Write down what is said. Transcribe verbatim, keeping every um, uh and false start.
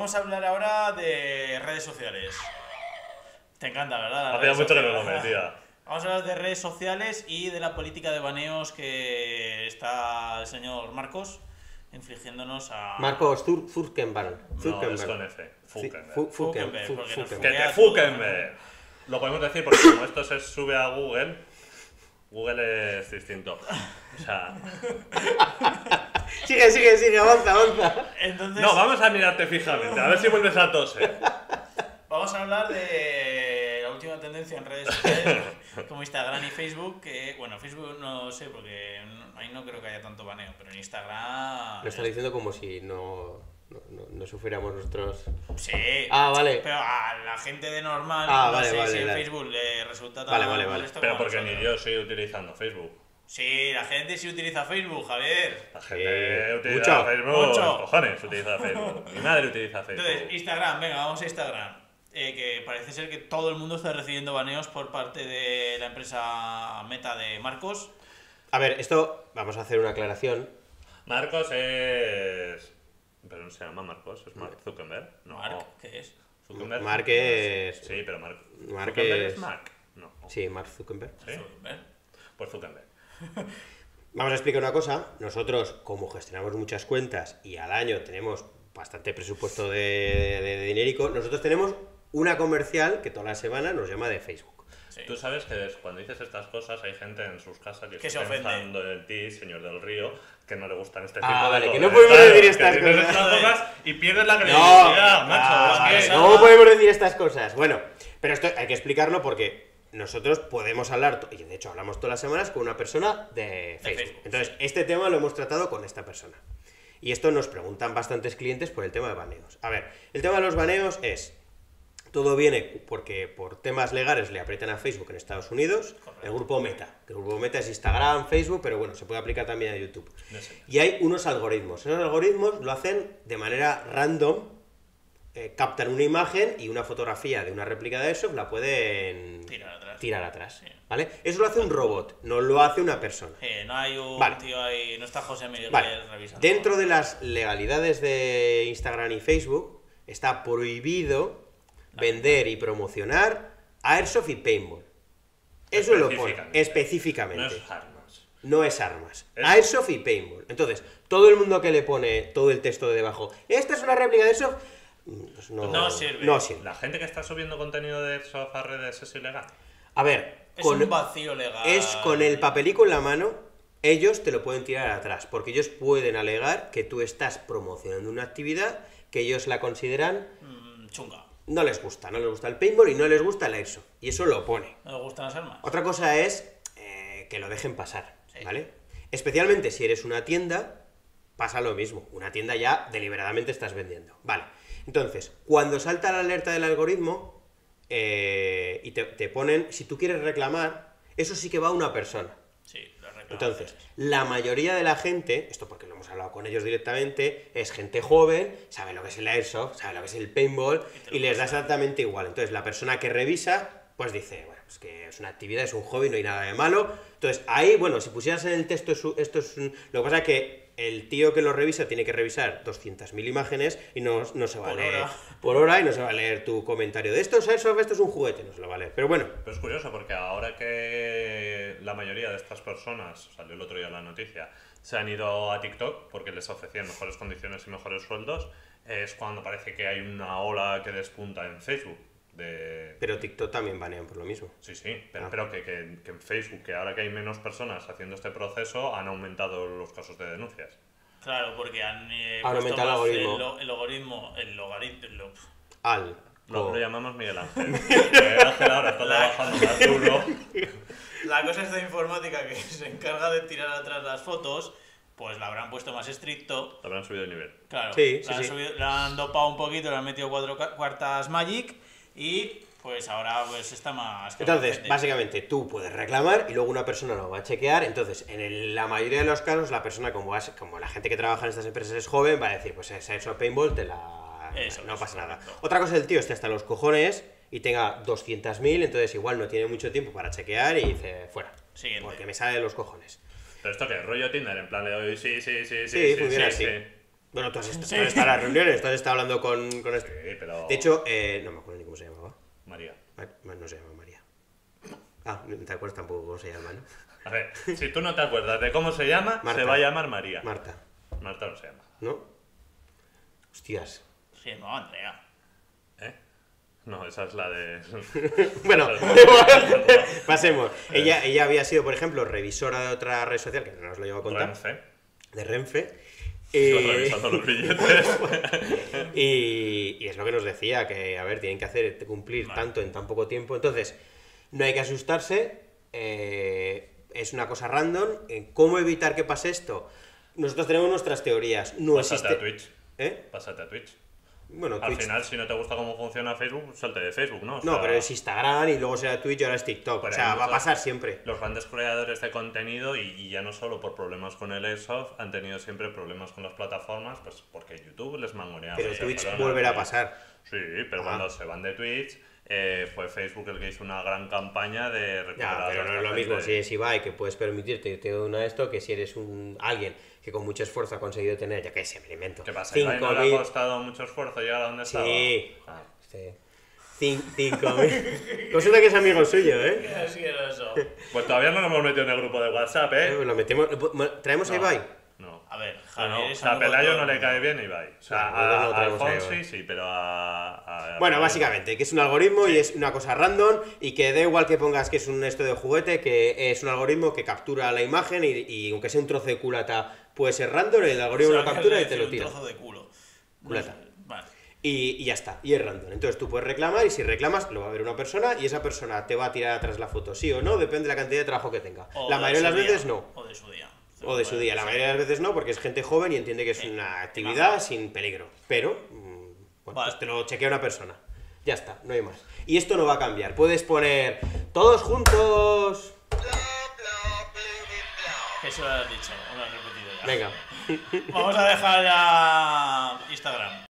vamos a hablar ahora de redes sociales. Te encanta, ¿verdad? Hacía mucho que no lo metía. Vamos a hablar de redes sociales y de la política de baneos que está el señor Marcos infligiéndonos a... Marcos Zuckerberg. No, es con F. Zuckerberg. Fu- Zuckerberg, Fu- porque Fu- nos Que Zuckerberg. te Vea Zuckerberg. Lo podemos decir porque como esto se sube a Google, Google es distinto. O sea... Sigue, sigue, sigue, avanza, avanza. Entonces, No, vamos a mirarte fijamente, a ver si vuelves a toser. vamos a hablar de la última tendencia en redes sociales como Instagram y Facebook, que, bueno, Facebook no sé, porque no- ahí no creo que haya tanto baneo, pero en Instagram... Lo estás diciendo como si no, no, no, no sufriéramos nosotros... Sí. Ah, vale. Pero a la gente de normal, Ah, no vale, sé vale, si en vale. Facebook le resulta tan Vale, vale, vale. molesto Pero como a porque ni nosotros. yo estoy utilizando Facebook. Sí, la gente sí utiliza Facebook, Javier. La gente Eh, utiliza mucho, Facebook, mucho. cojones, utiliza Facebook. Mi madre utiliza Facebook. Entonces, Instagram, venga, vamos a Instagram. Eh, que parece ser que todo el mundo está recibiendo baneos por parte de la empresa Meta de Marcos. A ver, esto, vamos a hacer una aclaración. Marcos es... Pero no se llama Marcos, es Mark Zuckerberg. No. Mark, ¿qué es? Zuckerberg. Mark es- Sí, pero Mark... Mark Zuckerberg es- es Mark. No. Sí, Mark Zuckerberg. ¿Sí? Zuckerberg. Pues Zuckerberg. Vamos a explicar una cosa. Nosotros, como gestionamos muchas cuentas y al año tenemos bastante presupuesto de, de, de dinerico, nosotros tenemos una comercial que toda la semana nos llama de Facebook. Sí. Tú sabes que des- cuando dices estas cosas hay gente en sus casas que, Que está se ofende. pensando en ti, señor del río, que no le gustan este Ah, tipo de vale, cosas. que no podemos Claro, decir que estas dices cosas. estas cosas y pierdes la No, credibilidad, macho. ah, es que- no podemos decir estas cosas. Bueno, pero esto hay que explicarlo porque nosotros podemos hablar, to- y de hecho hablamos todas las semanas con una persona de Facebook. Facebook, Entonces, sí. este tema lo hemos tratado con esta persona. Y esto nos preguntan bastantes clientes por el tema de baneos. A ver, el tema de los baneos es... Todo viene porque por temas legales le aprietan a Facebook en Estados Unidos, Correcto. el grupo Meta. El grupo Meta es Instagram, Facebook, pero bueno, se puede aplicar también a YouTube. No sé. Y hay unos algoritmos. Esos algoritmos lo hacen de manera random, eh, captan una imagen y una fotografía de una réplica de eso la pueden Tirar atrás. tirar atrás, Sí. ¿vale? Eso lo hace un robot, no lo hace una persona. Eh, no hay un Vale. tío ahí, no está José Miguel Vale. revisando. Dentro de las legalidades de Instagram y Facebook está prohibido vender y promocionar Airsoft y Paintball. Eso lo pone Específicamente. específicamente. No es armas. No es armas. Es- Airsoft y Paintball. Entonces, todo el mundo que le pone todo el texto de debajo, esta es una réplica de Airsoft, pues no, No sirve. no sirve. La gente que está subiendo contenido de Airsoft a redes es ilegal. A ver, Es con, un vacío legal. es con el papelico en la mano, ellos te lo pueden tirar atrás, porque ellos pueden alegar que tú estás promocionando una actividad que ellos la consideran Mm, chunga. no les gusta, no les gusta el paintball y no les gusta el airsoft, y eso lo pone. ¿No le gustan las armas? Otra cosa es eh, que lo dejen pasar, Sí. ¿vale? Especialmente si eres una tienda, pasa lo mismo. Una tienda ya deliberadamente estás vendiendo. Vale. Entonces, cuando salta la alerta del algoritmo eh, y te, te ponen, si tú quieres reclamar, eso sí que va a una persona. Sí, lo reclamo. Entonces, la mayoría de la gente, esto porque lo hemos hablado con ellos directamente, es gente joven, sabe lo que es el airsoft, sabe lo que es el paintball Y te lo y les da pasa. exactamente igual. Entonces, la persona que revisa, pues dice, bueno, es que es una actividad, es un hobby, no hay nada de malo. Entonces, ahí, bueno, si pusieras en el texto, es un- esto es un- lo que pasa es que el tío que lo revisa tiene que revisar doscientas mil imágenes y no, no se va a Por leer hora. por hora y no se va a leer tu comentario de esto es airsoft, esto es un juguete, no se lo va a leer. Pero bueno, Pero es curioso porque ahora que la mayoría de estas personas, salió el otro día la noticia, se han ido a TikTok porque les ofrecían mejores condiciones y mejores sueldos, es cuando parece que hay una ola que despunta en Facebook. De... pero TikTok también banean por lo mismo. Sí, sí, pero, Ah. pero que, que- que en Facebook, que ahora que hay menos personas haciendo este proceso, han aumentado los casos de denuncias. Claro, porque han eh, Han puesto aumentado el más algoritmo. El, lo- el logaritmo, el logaritmo, el lo- Al. No, co- lo llamamos Miguel Ángel. Miguel Ángel ahora está La- trabajando más duro. La cosa esta informática que se encarga de tirar atrás las fotos, pues la habrán puesto más estricto. Te habrán subido el nivel. Claro, Sí, la, sí, han sí. subido- la han dopado un poquito, le han metido cuatro ca- cuartas Magic y pues ahora pues está más... Entonces, gente. básicamente, tú puedes reclamar y luego una persona lo va a chequear. Entonces, en el- la mayoría de los casos, la persona, como, es- como la gente que trabaja en estas empresas es joven, va a decir, pues ese Airsoft Paintball te la... Eso, no eso, pasa nada. correcto. Otra cosa, el tío esté hasta los cojones y tenga doscientas mil, entonces igual no tiene mucho tiempo para chequear y dice, fuera. Siguiente. Porque me sale de los cojones. Pero esto que rollo Tinder, en plan de hoy, sí, sí, sí, sí. Sí, funciona así. Bueno, tú has, est- Sí. tú has estado en las reuniones, tú has estado hablando con, con esto. Sí, pero... De hecho, eh, no me acuerdo ni cómo se llamaba. María. Ma- No se llama María. Ah, no te acuerdas tampoco cómo se llama, ¿no? A ver, si tú no te acuerdas de cómo se llama, Marta. se va a llamar María. Marta, Marta no se llama. ¿no? Hostias. Sí, no, Andrea. ¿Eh? No, esa es la de... Bueno, pasemos. Ella, ella había sido, por ejemplo, revisora de otra red social, que no os lo llevo a contar, Renfe. de Renfe. Iba Y, revisando los billetes. y, y es lo que nos decía, que, a ver, tienen que hacer cumplir Vale. tanto en tan poco tiempo. Entonces, no hay que asustarse. eh, es una cosa random. eh, ¿Cómo evitar que pase esto? Nosotros tenemos nuestras teorías. No Pásate existe... a Twitch. ¿Eh? Pásate a Twitch. Bueno, Al Twitch... final, si no te gusta cómo funciona Facebook, salte de Facebook, ¿no? O No, sea, pero es Instagram y luego será Twitch y ahora es TikTok. Pero O sea, hay va a muchos- pasar siempre. Los grandes creadores de contenido, y, y ya no solo por problemas con el Airsoft, han tenido siempre problemas con las plataformas, pues porque YouTube les mangonea. Pero o sea, Twitch perdona, volverá a Twitch. pasar. Sí, pero Ah. cuando se van de Twitch, eh, fue Facebook el que hizo una gran campaña de recuperar Ya, pero no a es esta lo mismo gente. si es Ibai, que puedes permitirte irte de una de esto, que si eres un alguien que con mucho esfuerzo ha conseguido tener, ya que sé, me lo invento. ¿Qué pasa? ¿Ibai no le ha cinco mil costado mucho esfuerzo llegar a donde estaba? Sí. Ah. Este, cin- cinco mil. Consulta que es amigo suyo, ¿eh? Qué asqueroso. Pues todavía no nos hemos metido en el grupo de WhatsApp, Eh, ¿eh? Lo metemos, ¿traemos a No. Ibai? No. A ver, Ah, no, Javier o es sea, a amigo de Pelayo todo no el le mundo. cae bien Ibai. O sea, No, nosotros no a, a tenemos a Alfonsi Ibai. sí, pero a... a- Bueno, a- básicamente, que es un algoritmo y es una cosa random y que da igual que pongas que es un esto de juguete, que es un algoritmo que captura la imagen y, y aunque sea un trozo de culata puede ser random, el algoritmo O sea, lo captura y que te lo un tira. trozo de culo. Culata. Vale. Y, y ya está, y es random. Entonces tú puedes reclamar y si reclamas lo va a ver una persona y esa persona te va a tirar atrás la foto, sí o no, depende de la cantidad de trabajo que tenga. O La de mayoría de su las día, veces no. O de su día. O de su día. La mayoría de las veces no, porque es gente joven y entiende que es Sí. una actividad sin peligro. Pero, mm, bueno, Vale. pues te lo chequea una persona. Ya está, no hay más. Y esto no va a cambiar. Puedes poner todos juntos. Eso lo has dicho, lo has repetido ya. Venga. Vamos a dejar ya Instagram.